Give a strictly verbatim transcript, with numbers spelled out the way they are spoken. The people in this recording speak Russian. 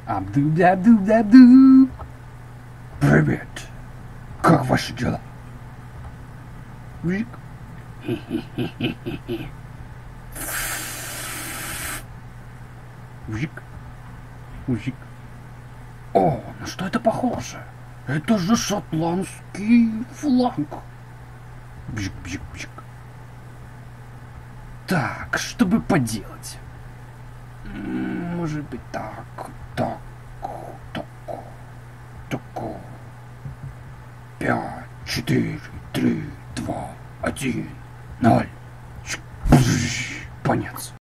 Абду-дабду-дабду. Привет. Как ваши дела? Вик. Вик. Вик. О, на что это похоже? Это же шотландский флаг. Бжик-бжик-бжик. Так, что бы поделать? Может быть так, так, так, так. Пять, четыре, три, два, один, ноль. Конец.